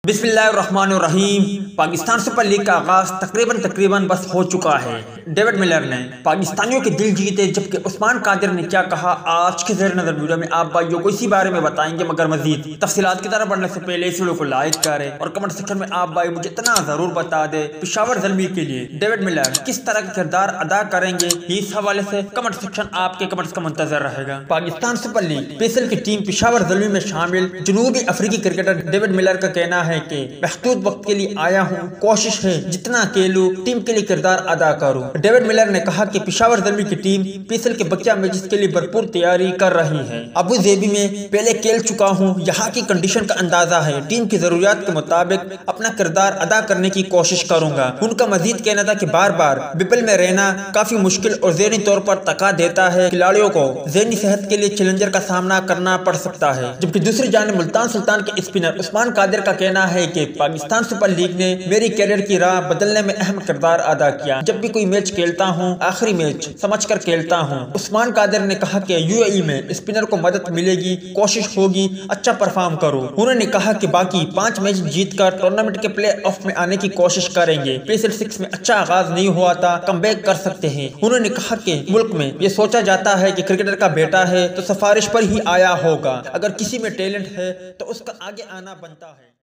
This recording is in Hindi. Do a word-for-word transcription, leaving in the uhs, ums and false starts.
बिस्मिल्लाहिर्रहमानिर्रहीम। पाकिस्तान सुपर लीग का आगाज तकरीबन तकरीबन बस हो चुका है। डेविड मिलर ने पाकिस्तानियों के दिल जीते, जबकि उस्मान कादिर ने क्या कहा, आज के ज़ेर नज़र वीडियो में आप भाइयों को इसी बारे में बताएंगे। मगर मजीद तफसीलात की तरफ बढ़ने से पहले इस वीडियो को लाइक करें और कमेंट सेक्शन में आप भाई मुझे इतना जरूर बता दे पशावर ज़ल्मी के लिए डेविड मिलर किस तरह का किरदार अदा करेंगे। इस हवाले से कमेंट सेक्शन आपके कमेंट्स का मुंतजर रहेगा। पाकिस्तान सुपर लीग पेसल की टीम पशावर ज़ल्मी में शामिल जनूबी अफ्रीकी क्रिकेटर डेविड मिलर का कहना है कि महदूद वक्त के लिए आया हूँ, कोशिश है जितना खेलूं टीम के लिए किरदार अदा करूं। डेविड मिलर ने कहा कि पशावर ज़ल्मी की टीम पेसल के बच्चा मैचेस के लिए भरपूर तैयारी कर रही है। अबू धाबी में पहले खेल चुका हूँ, यहाँ की कंडीशन का अंदाजा है, टीम की जरूरियात के मुताबिक अपना किरदार अदा करने की कोशिश करूंगा। उनका मजीद कहना था कि बार बार बिबल में रहना काफी मुश्किल और ज़हनी तौर पर तका देता है, खिलाड़ियों को ज़हनी सेहत के लिए चैलेंजर का सामना करना पड़ सकता है। जबकि दूसरी जानिब मुल्तान सुल्तान के स्पिनर उस्मान कादिर का कहना है कि पाकिस्तान सुपर लीग ने मेरी कैरियर की राह बदलने में अहम किरदार अदा किया। जब भी कोई मैच खेलता हूं, आखिरी मैच समझकर खेलता हूं। उस्मान कादिर ने कहा कि यूएई में स्पिनर को मदद मिलेगी, कोशिश होगी अच्छा परफॉर्म करो। उन्होंने कहा कि बाकी पांच मैच जीतकर टूर्नामेंट के प्ले ऑफ में आने की कोशिश करेंगे। पेसल सिक्स में अच्छा आगाज नहीं हुआ था, कमबैक कर सकते हैं। उन्होंने कहा कि मुल्क में ये सोचा जाता है कि क्रिकेटर का बेटा है तो सिफारिश पर ही आया होगा, अगर किसी में टैलेंट है तो उसका आगे आना बनता है।